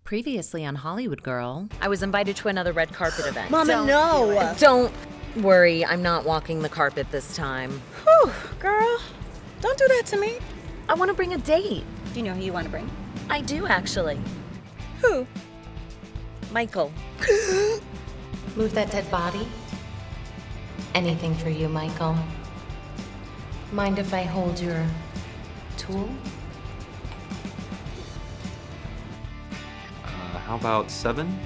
Previously on Hollywood Girl, I was invited to another red carpet event. Mama, no! Don't worry, I'm not walking the carpet this time. Whew, girl, don't do that to me. I want to bring a date. Do you know who you want to bring? I do, actually. Who? Michael. Move that dead body. Anything for you, Michael. Mind if I hold your tool? How about 7?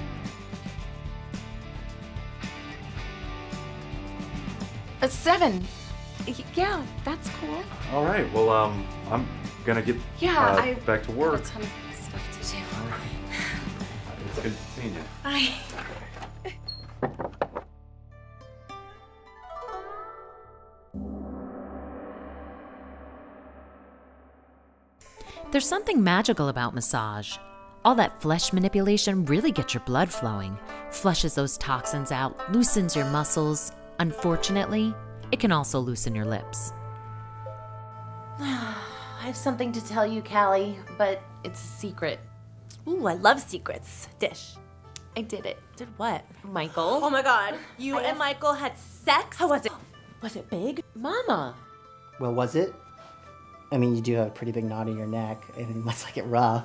A 7. Yeah, that's cool. All right. Well, I'm gonna get back to work. I have a ton of stuff to do. All right. It's good seeing you. Bye. There's something magical about massage. All that flesh manipulation really gets your blood flowing, flushes those toxins out, loosens your muscles. Unfortunately, it can also loosen your lips. I have something to tell you, Callie, but it's a secret. Ooh, I love secrets. Dish. I did it. Did what? Michael. Oh my god. You and Michael had sex? How was it? Was it big? Mama. Well, was it? I mean, you do have a pretty big knot in your neck, and it must like it rough.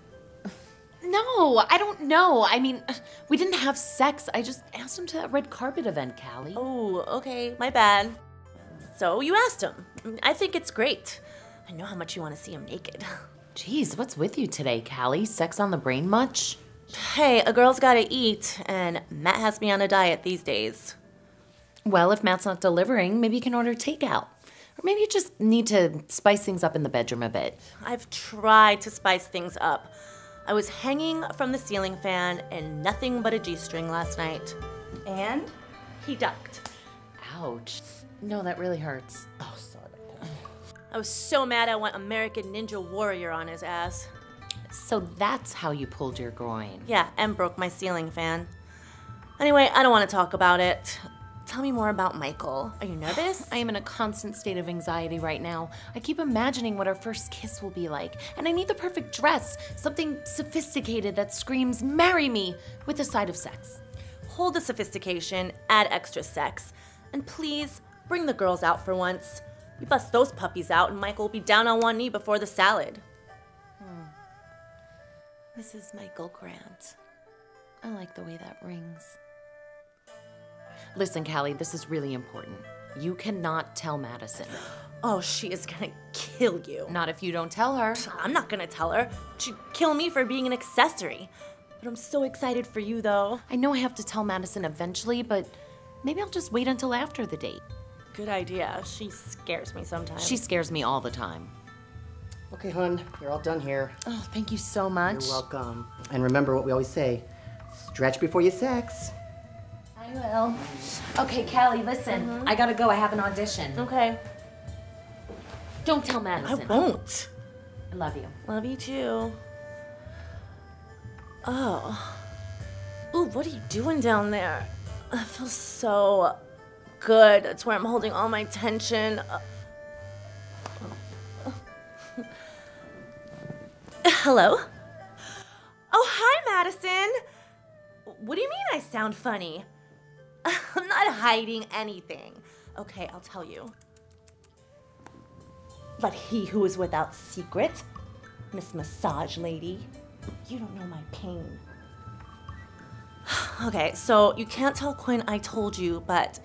No, I don't know. I mean, we didn't have sex. I just asked him to that red carpet event, Callie. Oh, okay. My bad. So you asked him. I think it's great. I know how much you want to see him naked. Jeez, what's with you today, Callie? Sex on the brain much? Hey, a girl's gotta eat, and Matt has me on a diet these days. Well, if Matt's not delivering, maybe you can order takeout. Or maybe you just need to spice things up in the bedroom a bit. I've tried to spice things up. I was hanging from the ceiling fan in nothing but a G-string last night. And he ducked. Ouch. No, that really hurts. Oh, sorry about that. I was so mad I went American Ninja Warrior on his ass. So that's how you pulled your groin. Yeah, and broke my ceiling fan. Anyway, I don't want to talk about it. Tell me more about Michael. Are you nervous? I am in a constant state of anxiety right now. I keep imagining what our first kiss will be like, and I need the perfect dress, something sophisticated that screams, "Marry me," with a side of sex. Hold the sophistication, add extra sex, and please bring the girls out for once. We bust those puppies out and Michael will be down on one knee before the salad. Mrs. Michael Grant. I like the way that rings. Listen, Callie, this is really important. You cannot tell Madison. Oh, she is gonna kill you. Not if you don't tell her. I'm not gonna tell her. She'd kill me for being an accessory. But I'm so excited for you, though. I know I have to tell Madison eventually, but maybe I'll just wait until after the date. Good idea. She scares me sometimes. She scares me all the time. Okay, hon, you're all done here. Oh, thank you so much. You're welcome. And remember what we always say, stretch before you sex. I will. Okay, Callie, listen. I gotta go. I have an audition. Okay. Don't tell I Madison. won't. I love you. Love you, too. Oh. Ooh, what are you doing down there? It feels so good. It's where I'm holding all my tension. Hello? Oh, hi, Madison. What do you mean I sound funny? I'm not hiding anything. Okay, I'll tell you. But he who is without secret, Miss Massage Lady, you don't know my pain. Okay, so you can't tell Quinn I told you, but...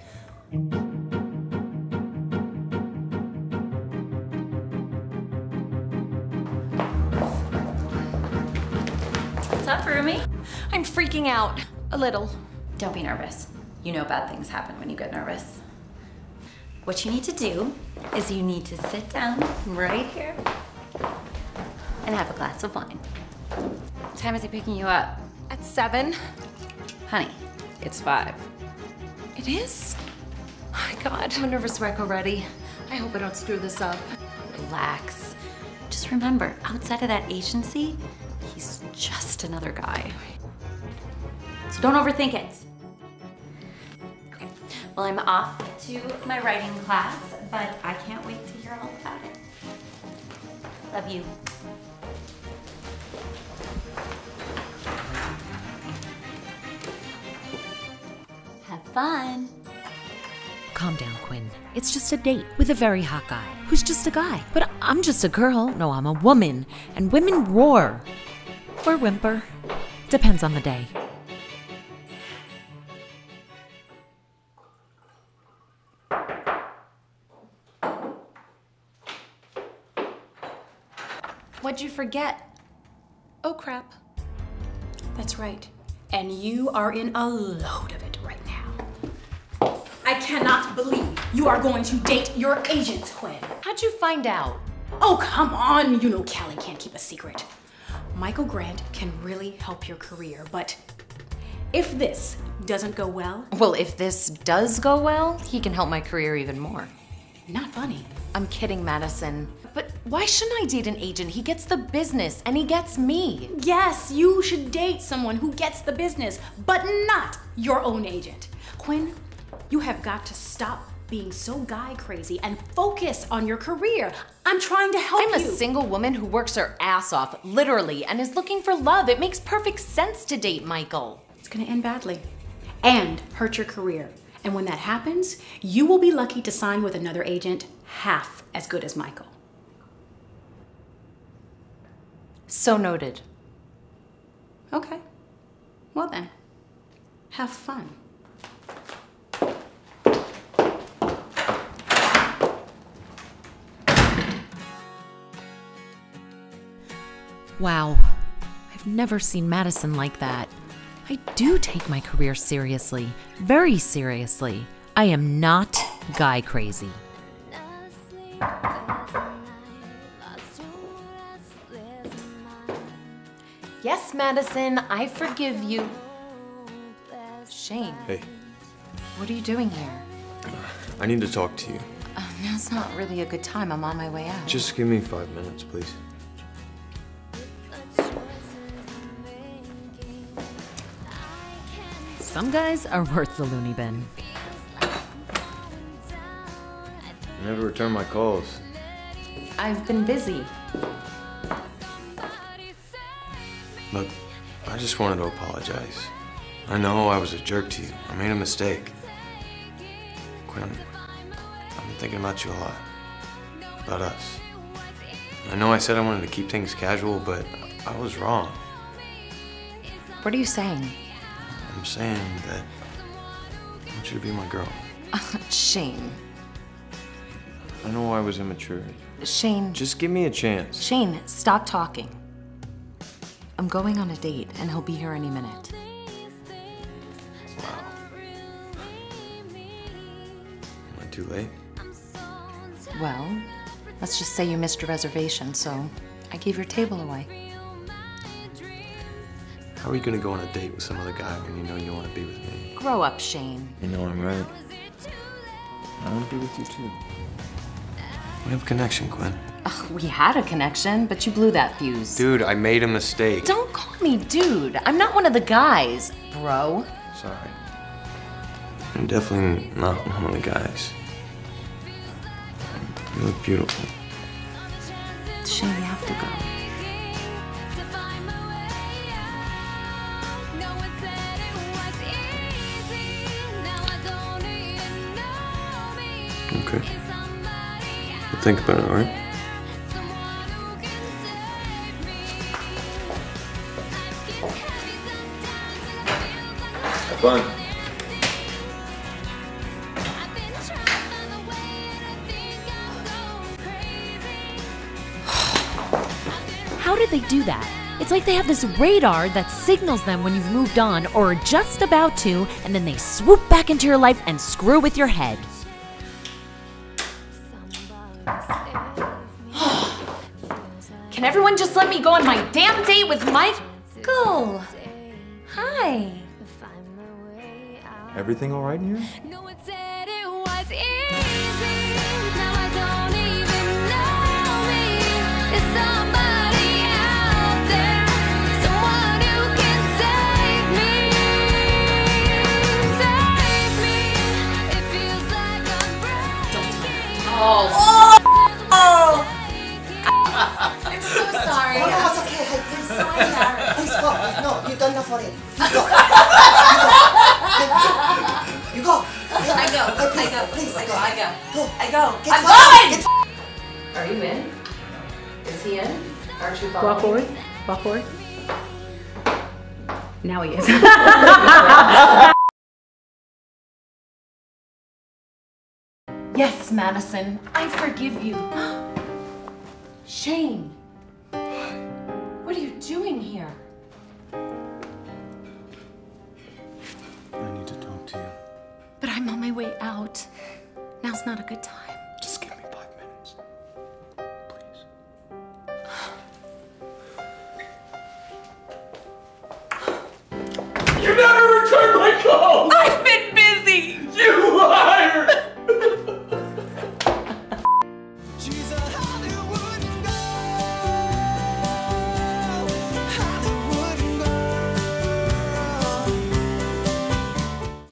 What's up, roomie? I'm freaking out. A little. Don't be nervous. You know bad things happen when you get nervous. What you need to do is you need to sit down right here and have a glass of wine. What time is he picking you up? At 7. Honey, it's 5. It is? Oh my God, I'm a nervous wreck already. I hope I don't screw this up. Relax. Just remember, outside of that agency, he's just another guy. So don't overthink it. Okay, well, I'm off to my writing class, but I can't wait to hear all about it. Love you. fun. Calm down, Quinn. It's just a date with a very hot guy who's just a guy. But I'm just a girl. No, I'm a woman. And women roar. Or whimper. Depends on the day. What'd you forget? Oh, crap. That's right. And you are in a load of it right now. I cannot believe you are going to date your agent, Quinn. How'd you find out? Oh, come on. You know Callie can't keep a secret. Michael Grant can really help your career, but if this doesn't go well... Well, if this does go well, he can help my career even more. Not funny. I'm kidding, Madison. But why shouldn't I date an agent? He gets the business, and he gets me. Yes, you should date someone who gets the business, but not your own agent. Quinn, you have got to stop being so guy crazy and focus on your career. I'm trying to help you. I'm a single woman who works her ass off, literally, and is looking for love. It makes perfect sense to date Michael. It's gonna end badly and hurt your career. And when that happens, you will be lucky to sign with another agent half as good as Michael. So noted. Okay. Well then, have fun. Wow. I've never seen Madison like that. I do take my career seriously. Very seriously. I am not guy crazy. Yes, Madison, I forgive you. Shane. Hey. What are you doing here? I need to talk to you. Now's not really a good time. I'm on my way out. Just give me 5 minutes, please. Some guys are worth the loony bin. You never return my calls. I've been busy. Look, I just wanted to apologize. I know I was a jerk to you. I made a mistake. Quinn, I've been thinking about you a lot. About us. I know I said I wanted to keep things casual, but I was wrong. What are you saying? I'm saying that I want you to be my girl. Shane. I know I was immature. Shane. Just give me a chance. Shane, stop talking. I'm going on a date, and he'll be here any minute. Wow. Am I too late? Well, let's just say you missed your reservation, so I gave your table away. How are you gonna go on a date with some other guy when you know you want to be with me? Grow up, Shane. You know I'm right. I want to be with you too. We have a connection, Quinn. Ugh, we had a connection, but you blew that fuse. Dude, I made a mistake. Don't call me dude. I'm not one of the guys, bro. Sorry. I'm definitely not one of the guys. You look beautiful. Shane, you have to go. Okay. Well, think about it, all right? Have fun. How did they do that? It's like they have this radar that signals them when you've moved on or are just about to, and then they swoop back into your life and screw with your head. Can everyone just let me go on my damn date with Michael? Hi. Everything all right in here? I'm so sorry. Oh, no, it's okay. Hey, please. Please go. No, you've done enough already. You go. You go. Are you in? Is he in? Aren't you Walk forward. Walk forward. Now he is. Yes, Madison, I forgive you. Shane, what are you doing here? I need to talk to you. But I'm on my way out. Now's not a good time.